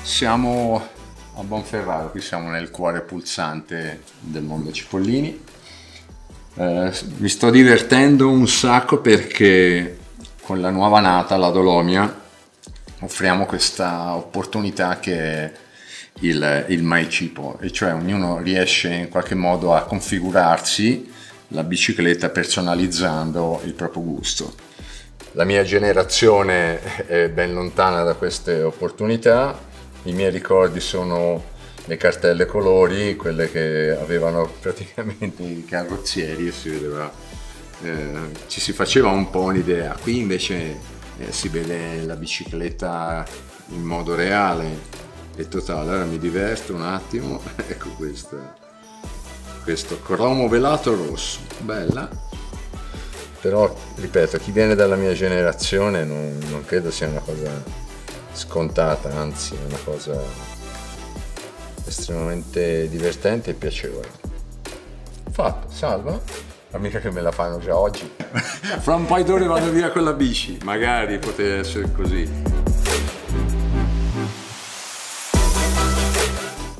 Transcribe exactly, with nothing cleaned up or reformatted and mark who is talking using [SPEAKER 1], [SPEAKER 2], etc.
[SPEAKER 1] Siamo a Bonferraro, qui siamo nel cuore pulsante del mondo Cipollini. Eh, mi sto divertendo un sacco perché con la nuova nata, la Dolomia, offriamo questa opportunità che è il, il MyCipo, e cioè ognuno riesce in qualche modo a configurarsi la bicicletta personalizzando il proprio gusto. La mia generazione è ben lontana da queste opportunità, i miei ricordi sono le cartelle colori, quelle che avevano praticamente i carrozzieri e si vedeva, eh, ci si faceva un po' un'idea. Qui invece eh, si vede la bicicletta in modo reale e totale. Ora mi diverto un attimo, ecco questa, questo cromo velato rosso, bella. Però, ripeto, chi viene dalla mia generazione non, non credo sia una cosa scontata, anzi è una cosa estremamente divertente e piacevole. Fatto, salva. Ma mica che me la fanno già oggi. Fra un paio d'ore vado via con la bici, magari poteva essere così.